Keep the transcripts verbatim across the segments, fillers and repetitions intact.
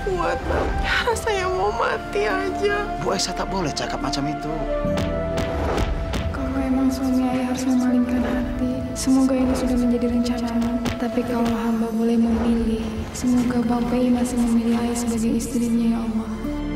kuat, Bang. Saya mau mati aja. Bu Aisyah tak boleh cakap macam itu. Kalau emang suami ayah harus memalingkan hati, semoga ini sudah menjadi rencanamu. Tapi kalau hamba boleh memilih, semoga Bapak masih memilih ayah sebagai istrinya, ya Allah.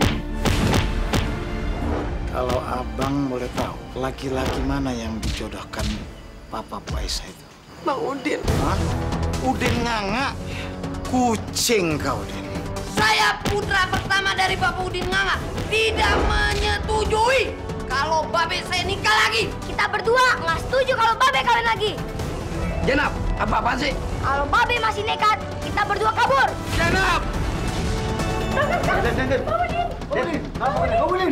Kalau abang boleh tahu, laki-laki mana yang dijodohkan Papa Bu Aisyah itu? Bang Udin. Hah? Udin Nganga? Kucing kau, Udin. Saya putra pertama dari Bapak Udin Nganga tidak menyetujui kalau Babe saya nikah lagi. Kita berdua nggak setuju kalau Babe kawin lagi. Jenap, apa-apaan sih? Kalau Babe masih nekat, kita berdua kabur. Jenap! Den, Den, Den. Den, Bapak Udin.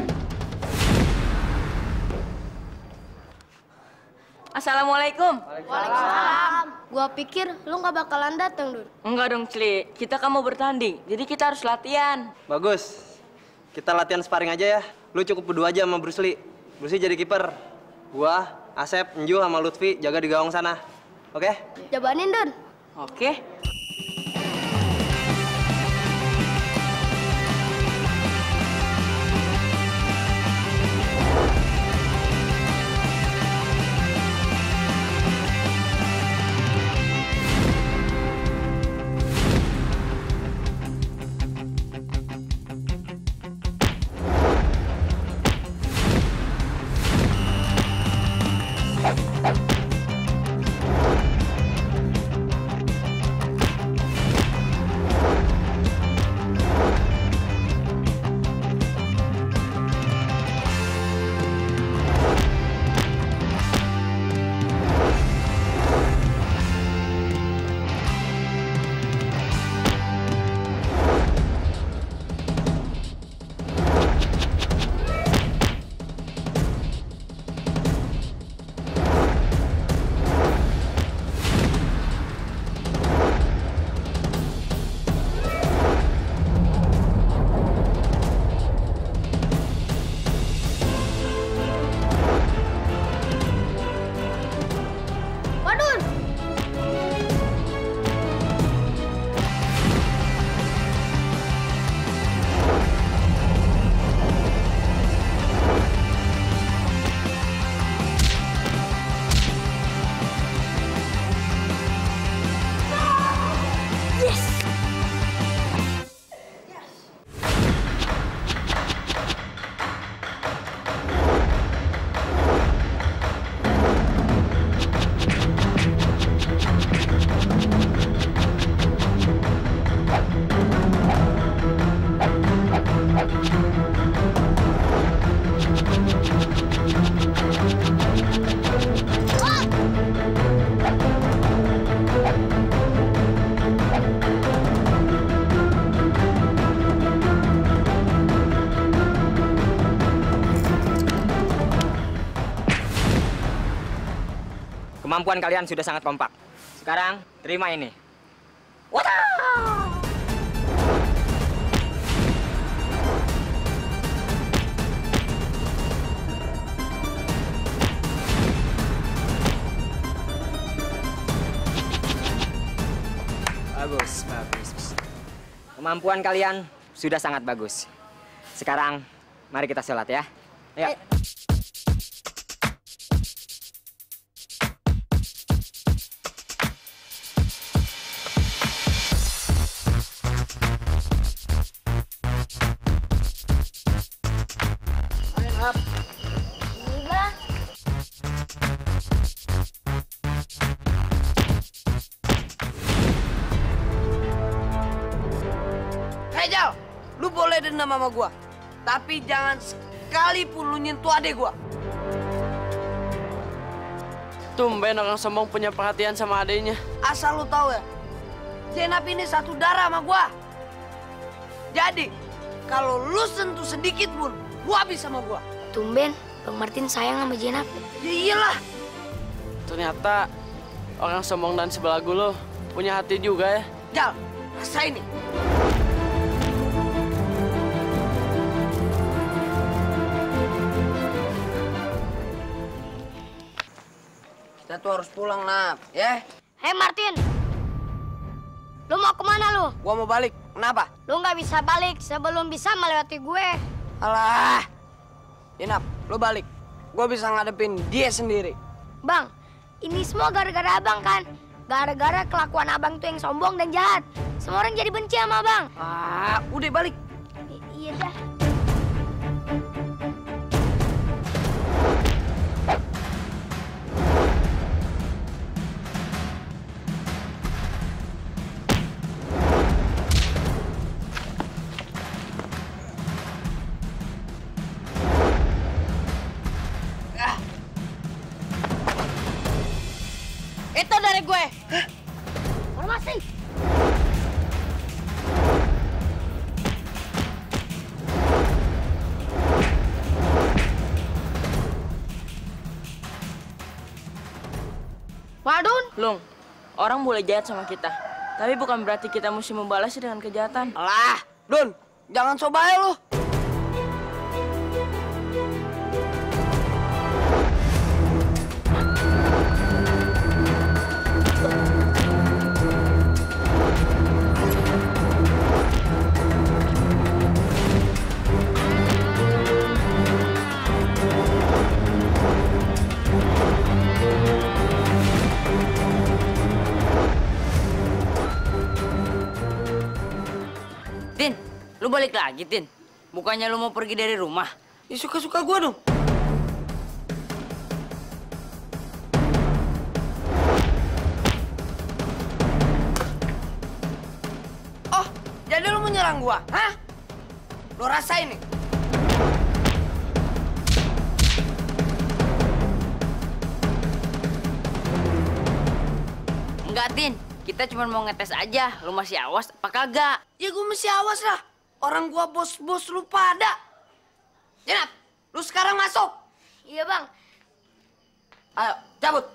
Assalamualaikum. Waalaikumsalam. Gua pikir lu nggak bakalan datang, Dun. Enggak dong, Cli. Kita kan mau bertanding, jadi kita harus latihan. Bagus. Kita latihan sparring aja ya. Lu cukup berdua aja sama Bruce Lee. Bruce Lee jadi kiper. Gua, Asep, Nju sama Lutfi jaga di gawang sana. Oke? Jabanin, Dun. Oke. Kemampuan kalian sudah sangat kompak. Sekarang, terima ini. Wadah! Bagus, bagus. Kemampuan kalian sudah sangat bagus. Sekarang, mari kita sholat ya. Ayo. Jal, lu boleh dendam sama gua, tapi jangan sekalipun lu nyentuh adek gua. Tumben orang sombong punya perhatian sama adeknya. Asal lu tahu ya, Jenap ini satu darah sama gua. Jadi, kalau lu sentuh sedikit pun, gua habis sama gua. Tumben, Bang Martin sayang sama Jenap. Ya iyalah. Ternyata orang sombong dan sebelagu lo punya hati juga ya. Jal, rasain nih. Kita tuh harus pulang, Nap, ya? Hei Martin, Lu mau kemana lu? Gua mau balik. Kenapa? Lu nggak bisa balik sebelum bisa melewati gue. Alah. Jenap, lu balik. Gua bisa ngadepin dia sendiri. Bang, ini semua gara-gara abang kan? Gara-gara kelakuan abang tuh yang sombong dan jahat. Semua orang jadi benci sama abang. Ah, udah balik. I iya dah. Itu dari gue. Hah? Formasi. Wadun. Lung, orang boleh jahat sama kita. Tapi bukan berarti kita mesti membalasnya dengan kejahatan. Alah, Dun, jangan coba ya lu. Tin, lu balik lagi, Tin. Bukannya lu mau pergi dari rumah? Ya suka-suka gue dong. Oh, jadi lu mau nyerang gua? Hah? Lu rasain nih. Enggak, Tin. Kita cuma mau ngetes aja. Lu masih awas apa kagak? Ya gue mesti awas lah. Orang gua bos-bos lu pada. Jenap, lu sekarang masuk. Iya, Bang. Ayo, cabut.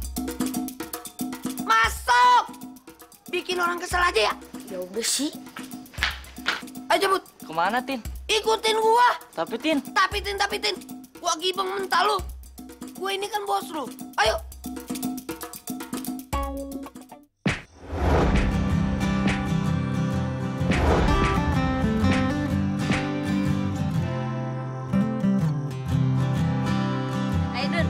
Masuk. Bikin orang kesel aja ya. Ya udah sih. Ayo cabut. Kemana, Tin? Ikutin gua. Tapi, Tin. Tapi Tin, tapi Tin. Gua gibeng mentah lu. Gua ini kan bos lu. Ayo. Ayo, Dun.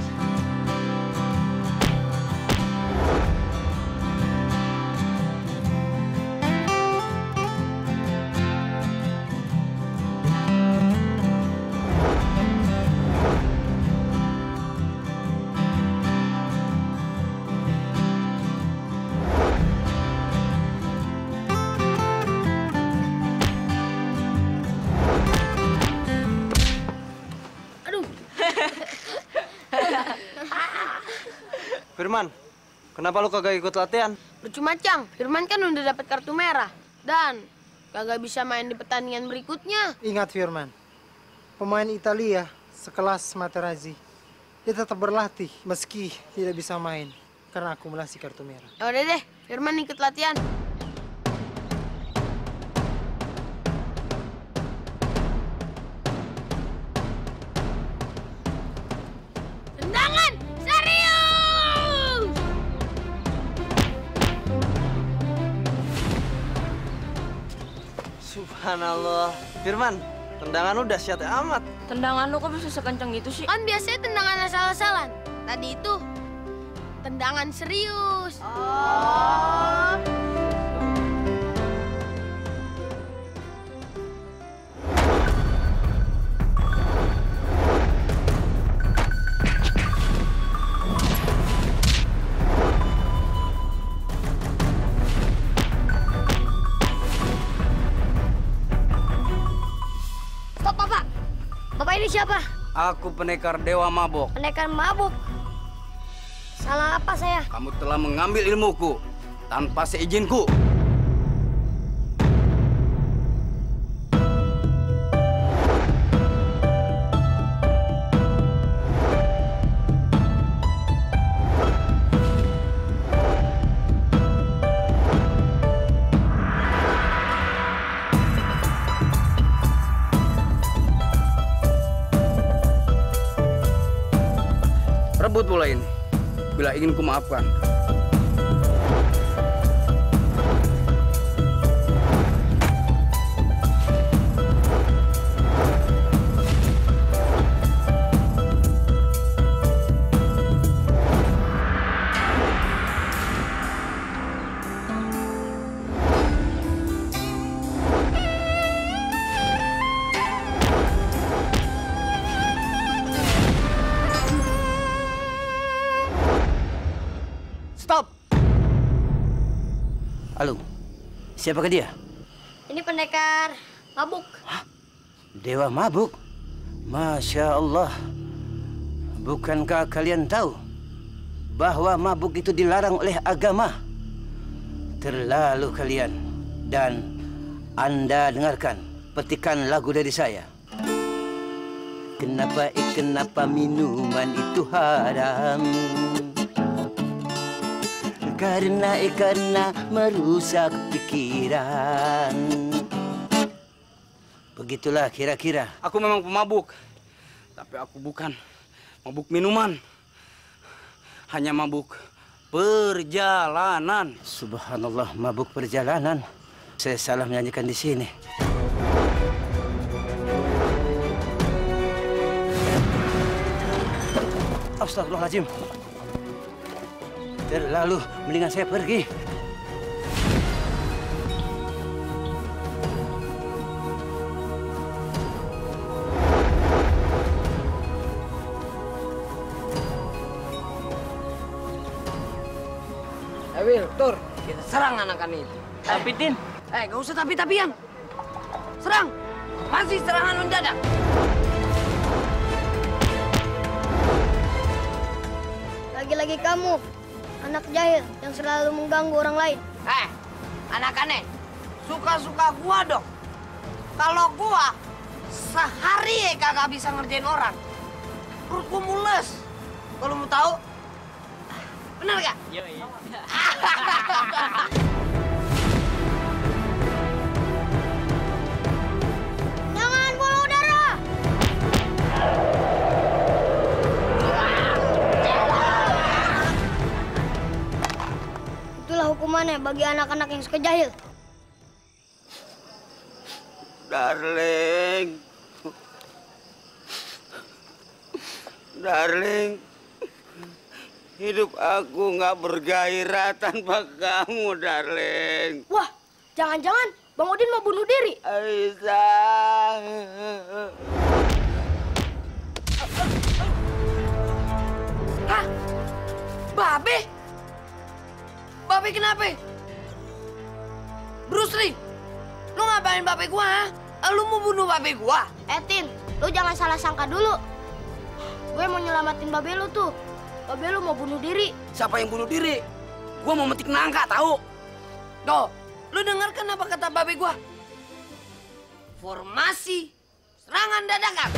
Firman, kenapa lu kagak ikut latihan? Percuma, Cang. Firman kan udah dapat kartu merah. Dan kagak bisa main di pertandingan berikutnya. Ingat Firman, pemain Italia sekelas Materazzi, dia tetap berlatih meski tidak bisa main karena akumulasi kartu merah. Ya udah deh, Firman ikut latihan. Tendangan serius! Subhanallah. Firman, tendangan lu dahsyat amat. Tendangan lu kok bisa sekencang gitu sih? Kan biasanya tendangan asal-asalan. Tadi itu tendangan serius. Oh. Stop, Bapak. Bapak ini siapa? Aku pendekar Dewa Mabok. Pendekar mabuk. Salah apa saya? Kamu telah mengambil ilmuku tanpa seizinku. Rebut bola ini bila ingin kumaafkan. Halo, siapakah dia? Ini pendekar mabuk. Hah? Dewa mabuk? Masya Allah. Bukankah kalian tahu bahwa mabuk itu dilarang oleh agama? Terlalu kalian. Dan Anda dengarkan petikan lagu dari saya. Kenapa, eh, kenapa minuman itu haram? Karena, eh, karena merusak pikiran. Begitulah kira-kira. Aku memang pemabuk, tapi aku bukan mabuk minuman. Hanya mabuk perjalanan. Subhanallah, mabuk perjalanan. Saya salah menyanyikan di sini. Astagfirullahaladzim. Terlalu, mendingan saya pergi. Eh, Wil, Tur, kita serang anak-anak itu. Tapi, Tin. Eh, gak usah tapi-tapian. Serang. Masih serangan mendadak. Lagi-lagi kamu, anak jahil yang selalu mengganggu orang lain. Eh, anak-anak, suka-suka gua dong. Kalau gua sehari kagak bisa ngerjain orang, perut gua mules. Kalau mau tahu, benar gak? Iya, iya. Jangan bola udara! Itulah hukumannya bagi anak-anak yang suka jahil. Darling. Darling. Hidup aku nggak bergairah tanpa kamu, darling. Wah, jangan-jangan Bang Udin mau bunuh diri. Aisyah. Hah? Babe? Babe kenapa? Bruce Lee, lu ngapain babe gua, ha? Lu mau bunuh babe gua? Eh, Tin, lu jangan salah sangka dulu. Gue mau nyelamatin babe lu tuh. Babe lu mau bunuh diri. Siapa yang bunuh diri? Gua mau metik nangka, tahu? Tuh, lu dengarkan apa kata babe gua? Formasi serangan dadakan.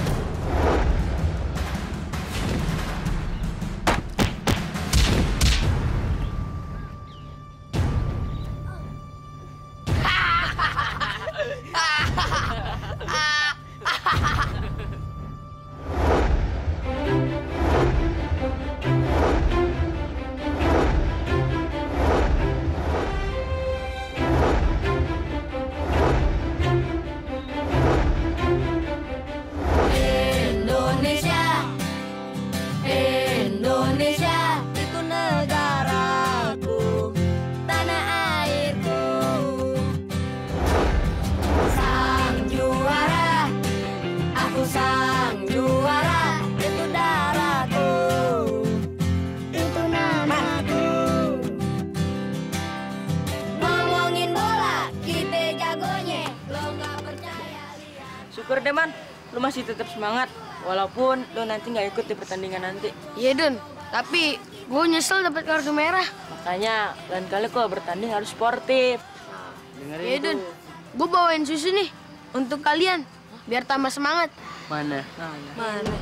Syukur deh, Man. Lu masih tetap semangat. Walaupun lu nanti nggak ikut di pertandingan nanti. Iya, Dun. Tapi gue nyesel dapat kartu merah. Makanya, lain kali kalau bertanding harus sportif. Dengerin Iya, Dun. Gue bawain susu nih untuk kalian. Biar tambah semangat. Mana? Mana?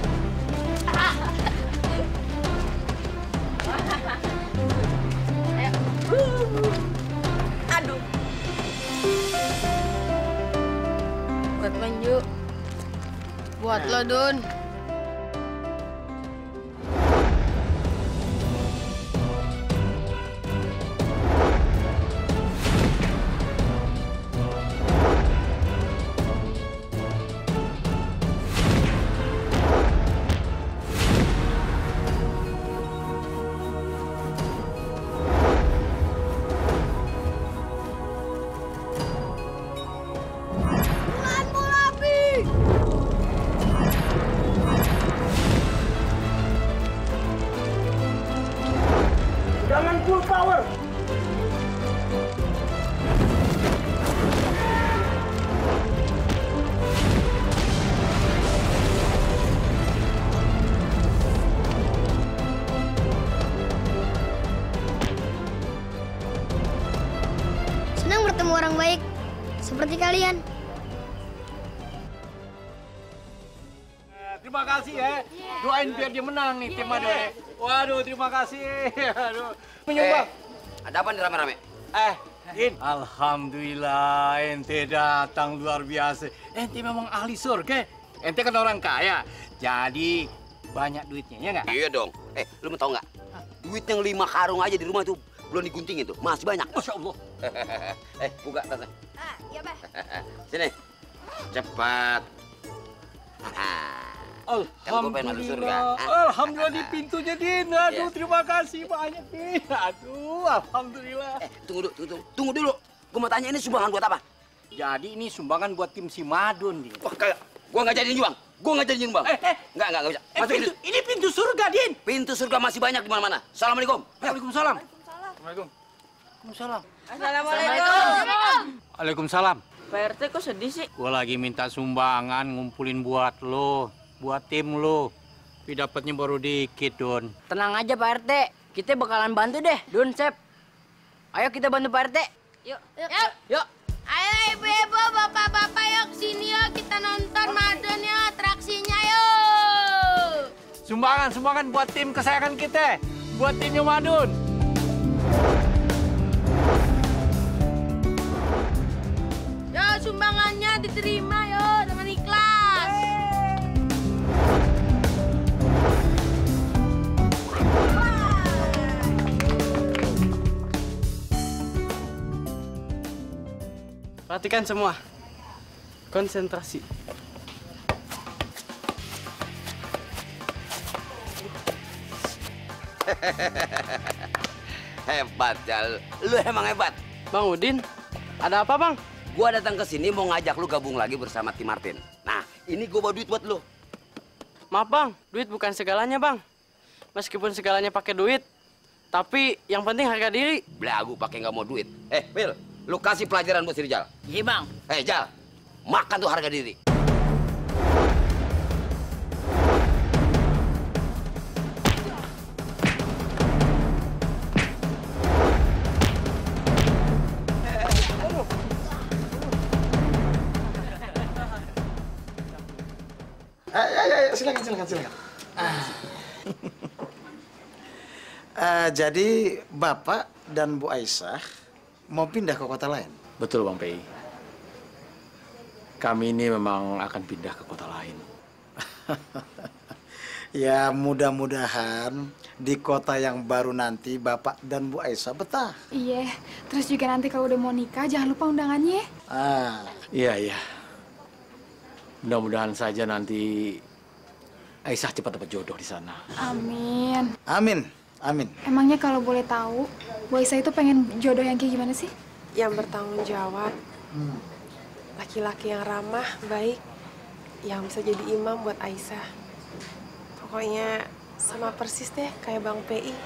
Aduh. Buat Manju. Buat lo, Dun. orang baik seperti kalian. Terima kasih ya. Doain biar dia menang nih tim Madu. Waduh, terima kasih. Aduh. Menyumbang. Eh, ada apa nih rame-rame? Eh, Din. Alhamdulillah, ente datang luar biasa. Ente memang ahli surga. Ente kan orang kaya. Jadi banyak duitnya, ya nggak? Iya dong. Eh, lu mau tau nggak? Duit yang lima karung aja di rumah tuh belum diguntingin tuh. Masih banyak. Masya Allah. Eh, buka tante. Ah, iya, Bah. Sini. Cepat. Alhamdulillah, alhamdulillah di pintunya, Din. Aduh, terima kasih banyak, Din. Aduh, alhamdulillah. Eh, tunggu dulu, tunggu, tunggu dulu. Gue mau tanya ini sumbangan buat apa? Jadi ini sumbangan buat tim si Madun, Din. Wah, kagak. Gue nggak jadi nyumbang. Gue nggak jadi nyumbang. Eh, eh. Nggak, nggak, nggak bisa. Eh, pintu, ini pintu surga, Din. Pintu surga masih banyak di mana-mana. Assalamualaikum. Waalaikumsalam. Waalaikumsalam. Waalaikumsalam. Assalamualaikum. Waalaikumsalam. Pak R T kok sedih sih? Gue lagi minta sumbangan ngumpulin buat lo, buat tim lo. Tapi dapatnya baru dikit, Don. Tenang aja Pak R T, kita bakalan bantu deh, Don, Sep. Ayo kita bantu Pak R T. Yuk, yuk. Yuk. Ayo ibu-ibu, bapak-bapak, yuk sini yuk kita nonton Madun ya, atraksinya yuk. Sumbangan, sumbangan buat tim kesayangan kita, buat timnya Madun. Yo, sumbangannya diterima yo dengan ikhlas. Perhatikan semua. Konsentrasi. Hebat, Jal. Lu emang hebat. Bang Udin, ada apa, Bang? Gua datang ke sini mau ngajak lu gabung lagi bersama tim Martin. Nah, ini gua bawa duit buat lu. Maaf, Bang. Duit bukan segalanya, Bang. Meskipun segalanya pakai duit, tapi yang penting harga diri. Belagu pakai nggak mau duit. Eh, Phil, lu kasih pelajaran buat si Rijal. Iya, Bang. Eh, Jal, makan tuh harga diri. Ayo, ayo, ayo, silakan, silakan, silakan. uh, jadi Bapak dan Bu Aisyah mau pindah ke kota lain? Betul, Bang P I. Kami ini memang akan pindah ke kota lain. Ya, mudah-mudahan di kota yang baru nanti Bapak dan Bu Aisyah betah. Iya, terus juga nanti kalau udah mau nikah jangan lupa undangannya. Ah, iya, iya. Mudah-mudahan saja nanti Aisyah cepat dapat jodoh di sana. Amin. Amin, amin. Emangnya kalau boleh tahu, Bu Aisyah itu pengen jodoh yang kayak gimana sih? Yang bertanggung jawab, laki-laki yang ramah, baik, yang bisa jadi imam buat Aisyah. Pokoknya sama persis deh kayak Bang P I.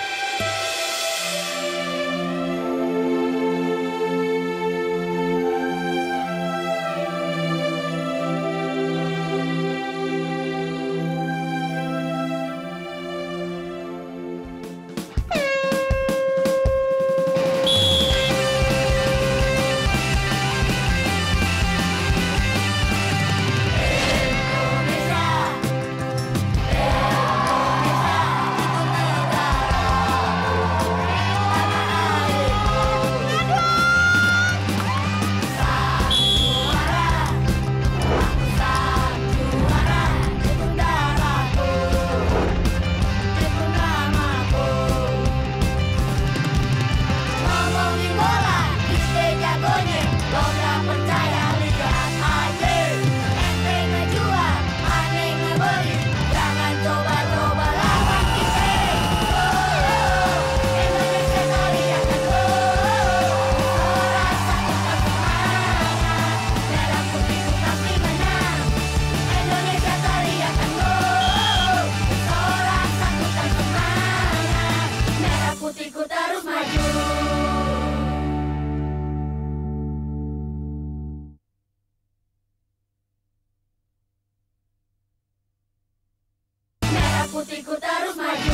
Putihku terus maju.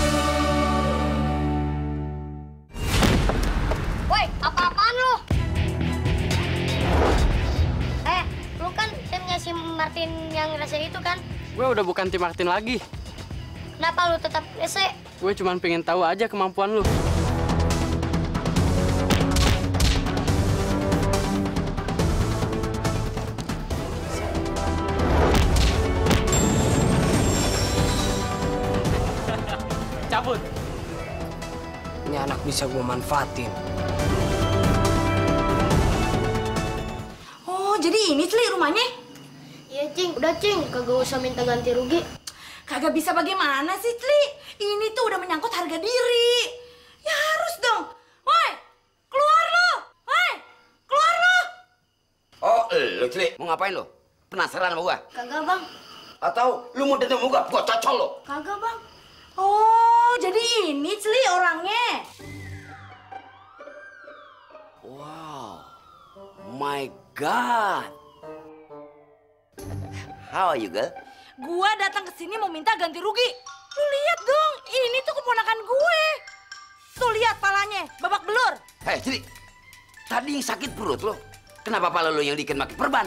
Woi, apa-apaan lu? Gue udah bukan tim Martin lagi. Kenapa lu tetap rese? Gue cuma pengen tahu aja kemampuan lu. Cabut. Ini anak bisa gue manfaatin. Oh, jadi ini Cli rumahnya? Iya, Cing. Udah, Cing. Kagak usah minta ganti rugi. Kagak bisa bagaimana sih, Cli? Ini tuh udah menyangkut harga diri. Ya harus dong. Woi, keluar lo. Woi, keluar lo. Oh, lu Cli, mau ngapain lo? Penasaran sama gua? Kagak, Bang. Atau lu mau dendam gua? Gua cocol lo. Kagak, Bang. Oh, jadi ini Cli orangnya. Wow, my God. How are you, girl? Gua datang ke sini mau minta ganti rugi. Lu lihat dong, ini tuh keponakan gue. Tuh lihat palanya, babak belur. Hei, Cili, tadi yang sakit perut lo. Kenapa pala lo yang diikat pakai perban?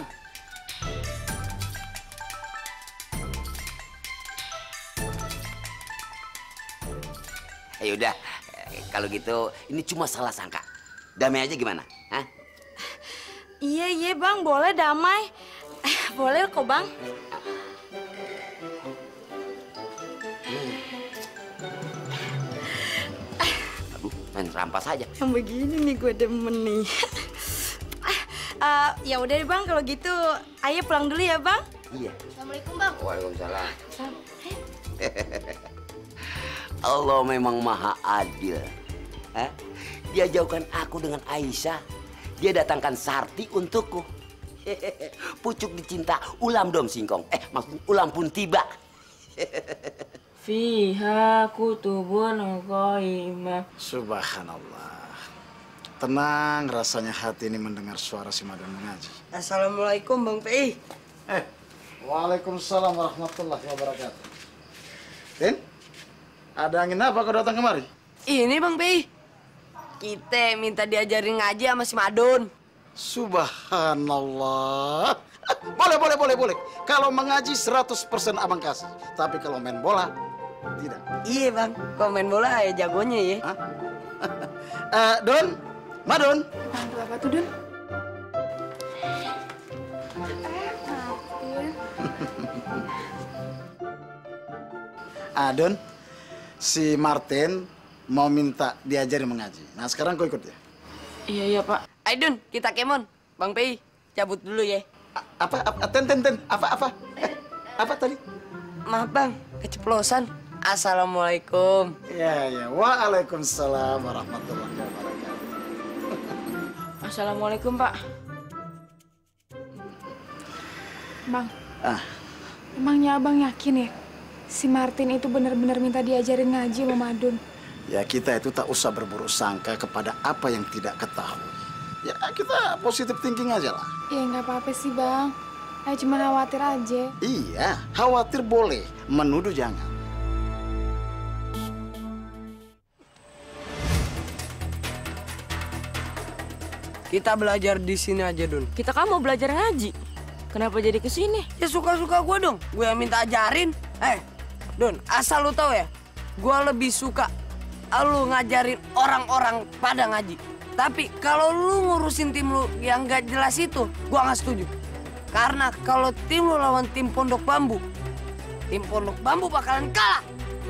Ya udah, kalau gitu ini cuma salah sangka. Damai aja gimana? Hah? Iya, iya Bang, boleh damai. Boleh kok Bang. Aduh, main rampas aja. Yang begini nih gue demen nih. uh, ya udah deh Bang, kalau gitu ayo pulang dulu ya Bang. Iya. Assalamualaikum Bang. Waalaikumsalam. Allah memang maha adil. Hah? Dia jauhkan aku dengan Aisyah. Dia datangkan Sarti untukku. Pucuk dicinta, ulam dom singkong. Eh, maksudnya ulam pun tiba. Fiha kutubun qaimah. Subhanallah. Tenang rasanya hati ini mendengar suara si Madun mengaji. Assalamualaikum Bang P I. Eh, waalaikumsalam warahmatullahi wabarakatuh. Tin, ada angin apa kau datang kemari? Ini Bang P I. Kita minta diajarin ngaji sama si Madun. Subhanallah. Boleh, boleh, boleh, boleh. Kalau mengaji seratus persen abang kasih. Tapi kalau main bola, tidak. Iya bang, kalau main bola ya jagonya ya. uh, Don, Madun. Bantu apa tuh, Don? Ah, Don, si Martin mau minta diajari mengaji. Nah, sekarang kau ikut ya. Iya, iya, Pak. Ayo, Dun, kita kemon. Bang P I, cabut dulu ya. Apa, apa, ten, ten, ten, apa, apa? Eh, apa tadi? Maaf, Bang, keceplosan. Assalamualaikum. Ya, ya. Waalaikumsalam warahmatullahi wabarakatuh. Assalamualaikum, Pak. Bang, Ah, emangnya abang yakin ya? Si Martin itu benar-benar minta diajarin ngaji sama Madun? ya kita itu tak usah berburuk sangka kepada apa yang tidak ketahui. Ya, kita positive thinking aja lah. Ya nggak apa-apa sih, Bang. Saya cuma khawatir aja. Iya, khawatir boleh, menuduh jangan. Kita belajar di sini aja, Dun. Kita kan mau belajar ngaji. Kenapa jadi ke sini? Ya suka-suka gue dong. Gue yang minta ajarin. Eh, Dun, asal lu tahu ya, gue lebih suka lu ngajarin orang-orang pada ngaji. Tapi kalau lu ngurusin tim lu yang gak jelas itu, gue nggak setuju. Karena kalau tim lu lawan tim Pondok Bambu, tim Pondok Bambu bakalan kalah.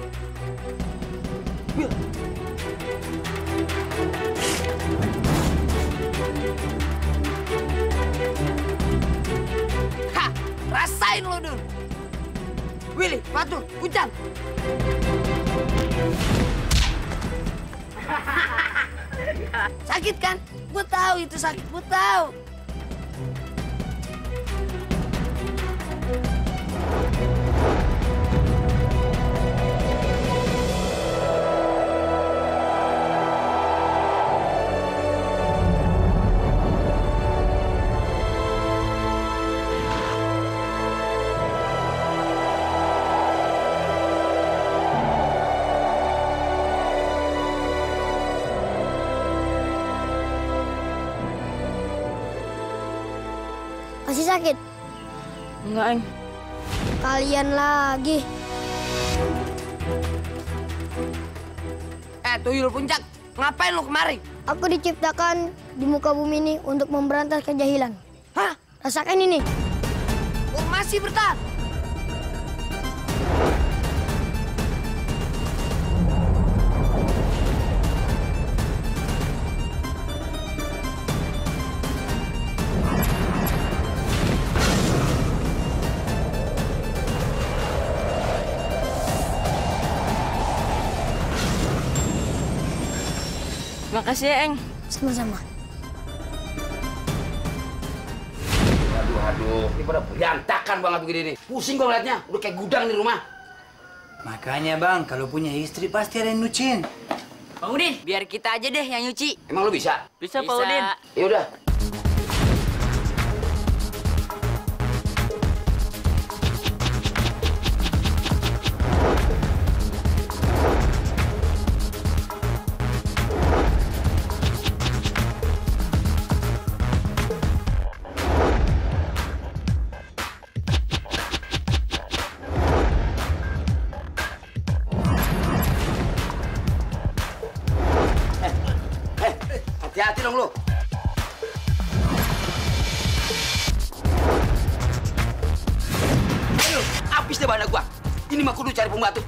Hah, rasain lu, Dun. Willy, Fatul, Ucang. Sakit kan? Gue tahu itu sakit, gue tahu. Masih sakit? Enggak, Eng. Kalian lagi. Eh, tuyul puncak, ngapain lu kemari? Aku diciptakan di muka bumi ini untuk memberantas kejahilan. Hah? Rasakan ini. Oh, masih bertahan? Makasih ya, Eng. Sama-sama. Aduh, aduh, ini pada berantakan banget begini nih. Pusing gua ngeliatnya, udah kayak gudang di rumah. Makanya bang, kalau punya istri pasti ada yang nyuciin. Bang Udin, biar kita aja deh yang nyuci. Emang lu bisa? Bisa, Pak Udin. Ya udah. Hati-hati dong lu. Ayo, habis deh badan gua. Ini mah kudu cari pembantu.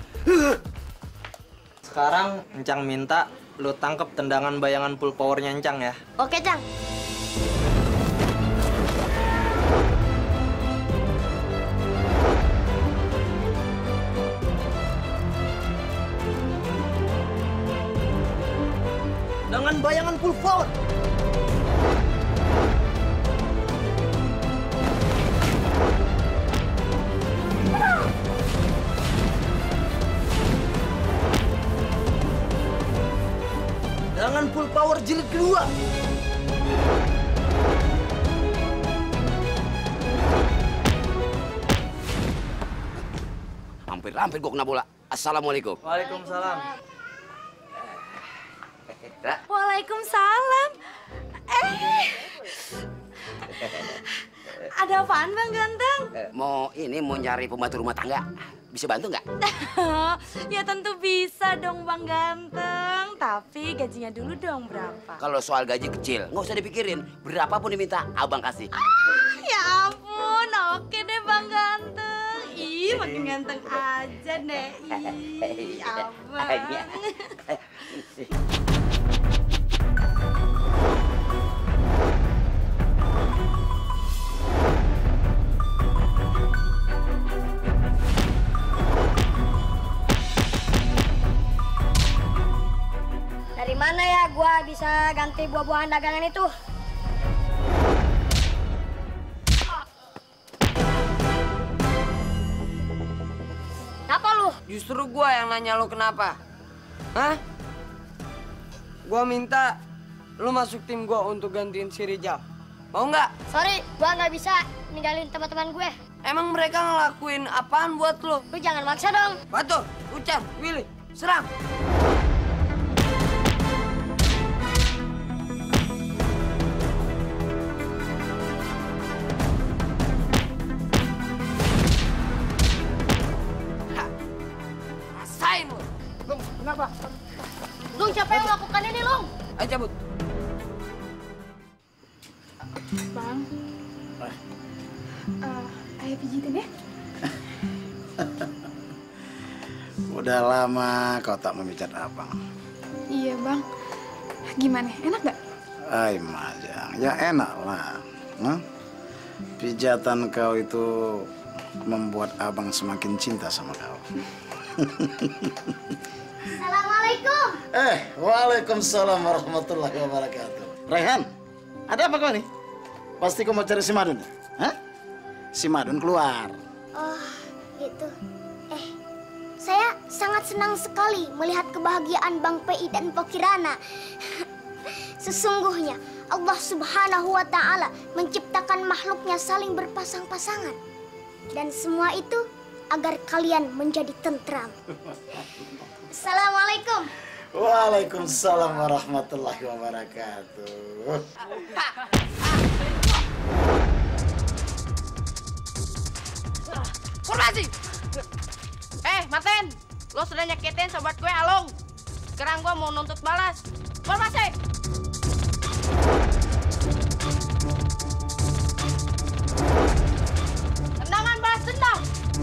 Sekarang Encang minta lu tangkep tendangan bayangan full powernya Encang ya. Oke, Cang. Dengan bayangan full power. Dengan full power jilid kedua. Hampir-hampir gua kena bola. Assalamualaikum. Waalaikumsalam. Waalaikumsalam. Eh, ada apaan Bang Ganteng? Eh, mau ini mau nyari pembantu rumah tangga. Bisa bantu nggak? Ya tentu bisa dong Bang Ganteng. Tapi gajinya dulu dong berapa? Kalau soal gaji kecil, nggak usah dipikirin. Berapapun diminta, abang kasih. Ah, ya ampun, oke deh Bang Ganteng. Ih, makin ganteng aja deh. Ih, abang. Dari mana ya gua bisa ganti buah-buahan dagangan itu? Kenapa lu? Justru gua yang nanya lu kenapa. Hah? Gua minta lu masuk tim gua untuk gantiin si Rijal. Mau nggak? Sorry, gua nggak bisa ninggalin teman-teman gue. Emang mereka ngelakuin apaan buat lu? Lu jangan maksa dong. Batu, Ucan, Willy, serang! Rasain lu! Long, kenapa? Long, siapa yang melakukan ini, Long? Ayo cabut. Bang. Uh, ayo pijitin ya. Udah lama kau tak memijat abang. Iya, Bang. Gimana? Enak nggak? Ay, Majang. Ya enak lah. Huh? Pijatan kau itu membuat abang semakin cinta sama kau. Assalamualaikum. Eh, waalaikumsalam warahmatullahi wabarakatuh. Raihan, ada apa kau nih? Pasti kau mau cari si Madun, ya? Hah? Si Madun keluar. Oh, gitu. Eh, saya sangat senang sekali melihat kebahagiaan Bang P I dan Pokirana. Sesungguhnya Allah Subhanahu wa Ta'ala menciptakan makhluknya saling berpasang-pasangan. Dan semua itu agar kalian menjadi tentram. Assalamualaikum. Waalaikumsalam warahmatullahi wabarakatuh. Formasi. Eh, Martin, lo sudah nyakitin sobat gue Alung. Sekarang gue mau nuntut balas. Formasi. Tendangan balas dendam.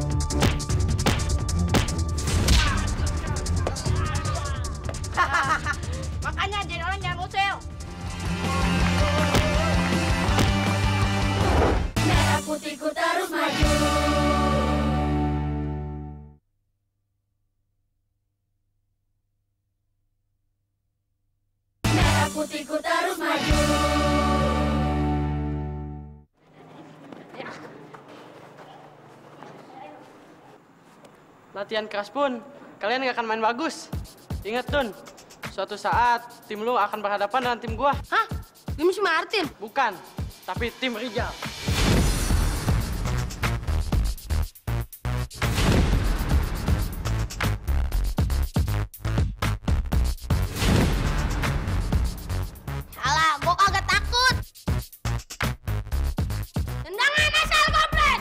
Makanya jadi orang jangan usil. Merah putihku terus maju. Merah putihku terus maju. Latihan keras pun, kalian gak akan main bagus. Ingat, Tun, suatu saat tim lu akan berhadapan dengan tim gua. Hah? Tim si Martin? Bukan, tapi tim Rijal. Alah, gua kagak takut. Tendangan asal komplit.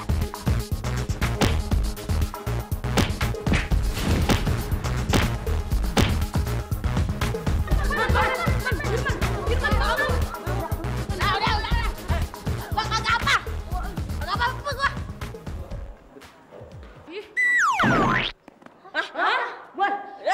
Udah, udah, udah. Gua kagak apa. Kagak apa-apa gua. Hah? Hah? Buat.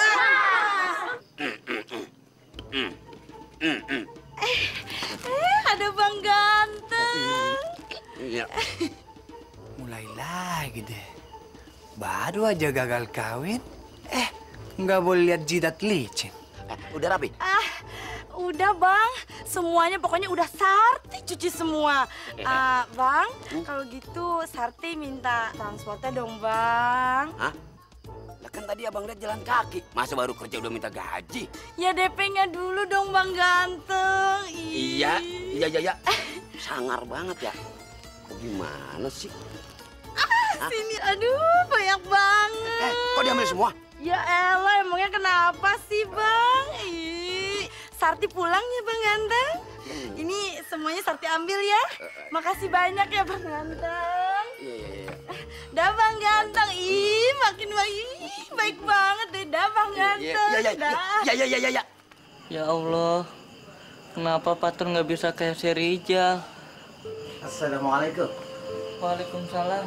Eh, ada Bang Ganteng. Iya. Mulai lagi deh. Baru aja gagal kawin, eh nggak boleh lihat jidat licin. Udah rapi? Ah, udah Bang. Semuanya pokoknya udah Sarti cuci semua. Ah, Bang, kalau gitu Sarti minta transportnya dong, Bang. Hah? Lah kan tadi abang lihat jalan kaki. Masa baru kerja udah minta gaji? Ya D P-nya dulu dong, Bang Ganteng. Ih. Iya, iya, iya, iya. Sangar banget ya. Kok gimana sih? Ah, sini, aduh, banyak banget. Eh, kok diambil semua? Ya elah, emangnya kenapa sih, Bang? Ih, Sarti pulang ya, Bang Ganteng. Ini semuanya Sarti ambil ya. Makasih banyak ya, Bang Ganteng. Iya, iya, iya. Dah, Bang Ganteng. Ih, makin baik. Baik banget deh, dah, Bang Ganteng. Iya, iya, Dah. iya, iya, iya, iya, iya. Ya Allah, kenapa Patur nggak bisa kayak si Rijal? Assalamualaikum. Waalaikumsalam.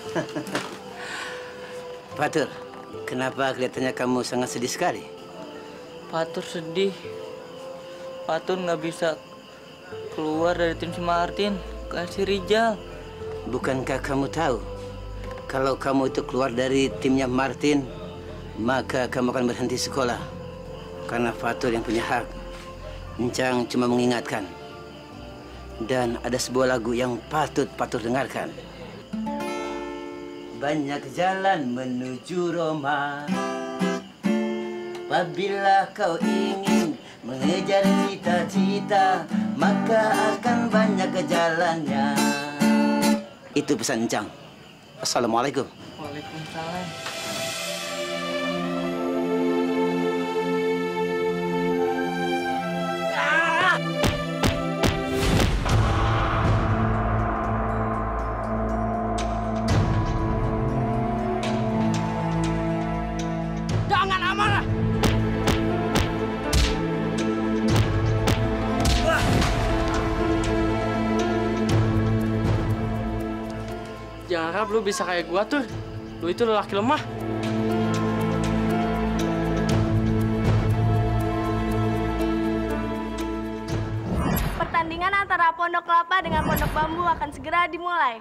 Patur, kenapa kelihatannya kamu sangat sedih sekali? Patur sedih. Patur nggak bisa keluar dari tim si Martin, kayak si Rijal. Bukankah kamu tahu, kalau kamu itu keluar dari timnya Martin, maka kamu akan berhenti sekolah. Karena Fatur yang punya hak. Encang cuma mengingatkan. Dan ada sebuah lagu yang patut Patur dengarkan. Banyak jalan menuju Roma. Apabila kau ingin mengejar cita-cita, maka akan banyak jalannya. Itu pesan Encang. Assalamualaikum. Waalaikumsalam. Jangan amarah. Jangan harap lu bisa kayak gua tuh. Lu itu lelaki lemah. Pertandingan antara Pondok Kelapa dengan Pondok Bambu akan segera dimulai.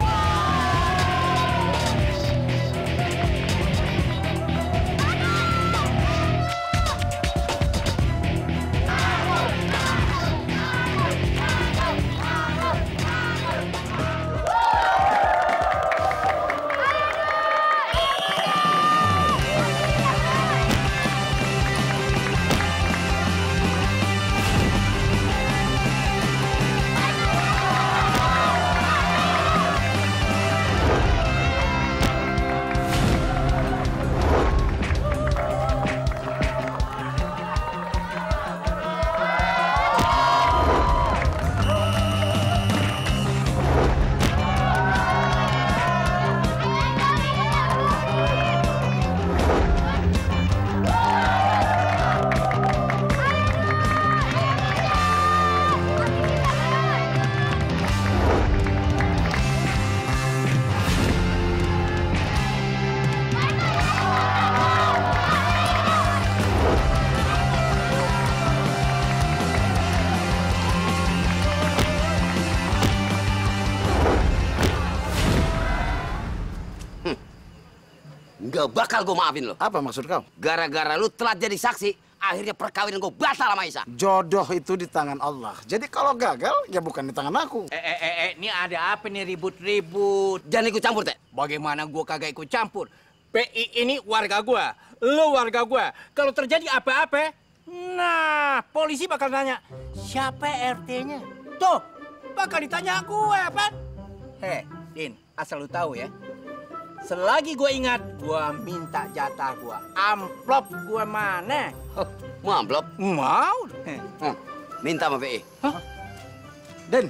Gak bakal gue maafin lo. Apa maksud kau? Gara-gara lu telat jadi saksi, akhirnya perkawinan gue batal sama Aisyah. Jodoh itu di tangan Allah. Jadi kalau gagal, ya bukan di tangan aku. Eh, eh, eh, eh, ini ada apa nih ribut-ribut? Jangan ikut campur, Teh. Bagaimana gue kagak ikut campur? P I ini warga gue, lu warga gue. Kalau terjadi apa-apa, nah, polisi bakal nanya, siapa R T-nya? Tuh, bakal ditanya gue, apa? Hei, Din, asal lu tahu ya. Selagi gue ingat, gue minta jatah gue. Amplop gue mana? Oh, mau amplop? Mau. Hmm, minta sama P I. Hah? Den.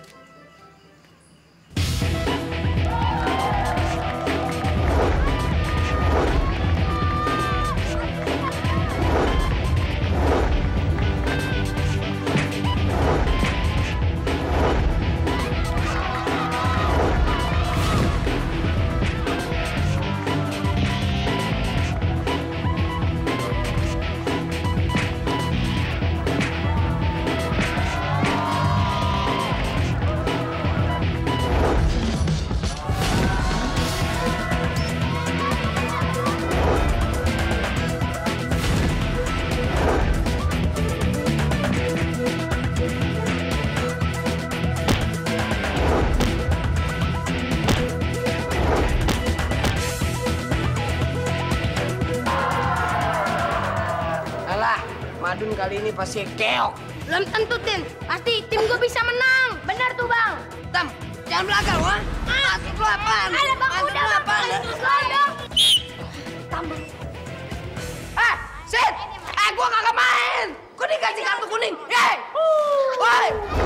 Madun kali ini pasti keok. Belum tentu, Tin. Pasti tim gue bisa menang. Benar tuh, Bang. Tam, jangan belakang, wah. Masuk lu apaan? Ada Bang, Masuk udah, lu Bang. apaan? Dong. Tambah. Eh, Sid! Eh, gua kagak main! Gua dikasih kartu kuning. Hei! Woi!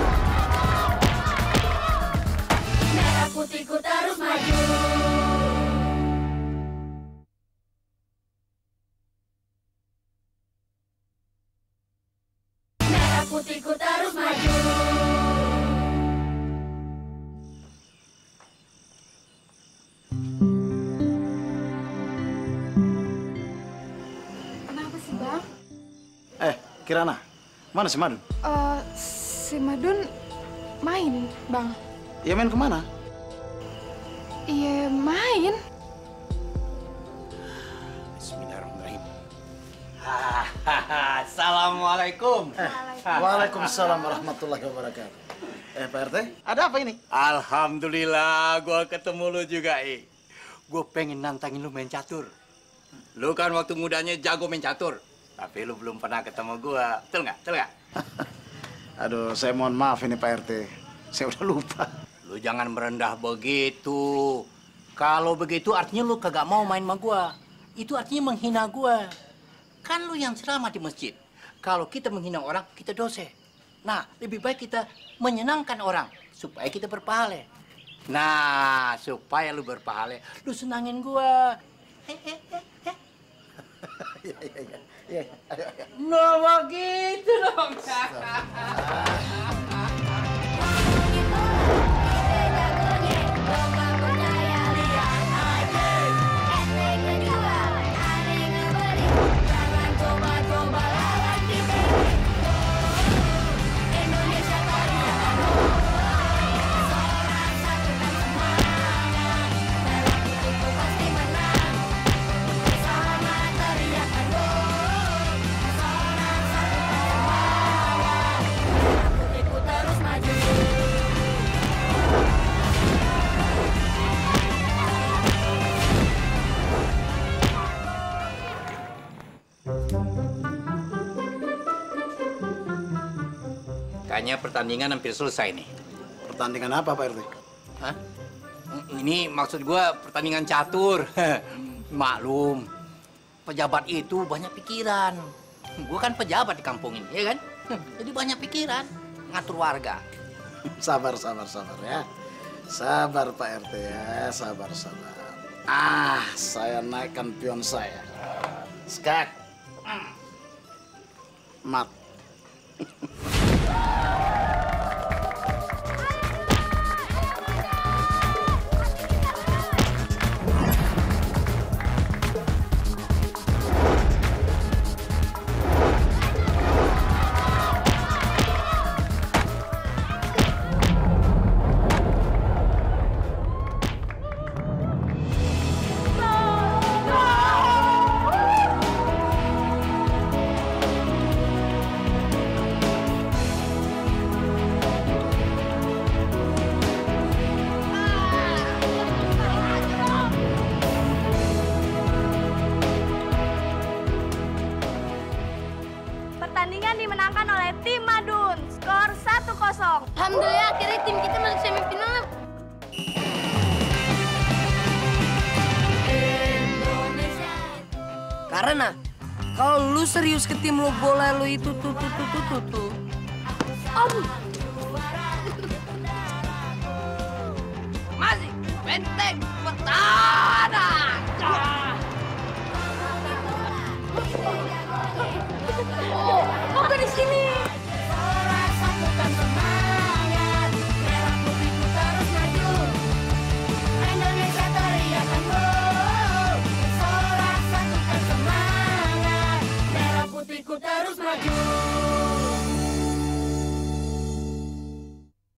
Merah putihku terus maju. Putihku terus maju. Kenapa sih, Bang? Eh, Kirana, mana si Madun? Eh, si Madun main, Bang. Ya main kemana? Iya, main. Bismillahirrahmanirrahim. Assalamualaikum. Eh, Waalaikumsalam warahmatullahi wabarakatuh. Eh, Pak R T, ada apa ini? Alhamdulillah, gua ketemu lu juga, eh. Gua pengen nantangin lu main catur. Lu kan waktu mudanya jago main catur, tapi lu belum pernah ketemu gua. Betul nggak? Betul nggak? Aduh, saya mohon maaf ini Pak R T. Saya udah lupa. Lu jangan merendah begitu. Kalau begitu artinya lu kagak mau main sama gua. Itu artinya menghina gua. Kan lu yang ceramah di masjid. Kalau kita menghina orang, kita dosa. Nah, lebih baik kita menyenangkan orang supaya kita berpahala. Nah, supaya lu berpahala, lu senangin gua. Iya, iya, iya. Iya, ayo, ayo. Nah, begitu dong. Kayaknya pertandingan hampir selesai nih. Pertandingan apa, Pak R T? Hah? Ini maksud gua pertandingan catur. Maklum, pejabat itu banyak pikiran. Gua kan pejabat di kampung ini, ya kan? Jadi banyak pikiran, ngatur warga. Sabar, sabar, sabar ya. Sabar, Pak R T ya. Sabar, sabar. Ah, saya naikkan pion saya. Skak. Mat. Oh! pertandingan dimenangkan oleh tim Madun. Skor satu kosong. Alhamdulillah akhirnya tim kita masuk semifinal. Karena kalau lu serius ke tim lu bola lu itu tuh tuh tuh tuh tuh tuh. Om. Masih benteng pertahanan. Oh, kok di sini? Satukan semangat, merah putihku terus maju. Indonesia teriakan gol. Sorak satukan semangat, merah putihku terus maju.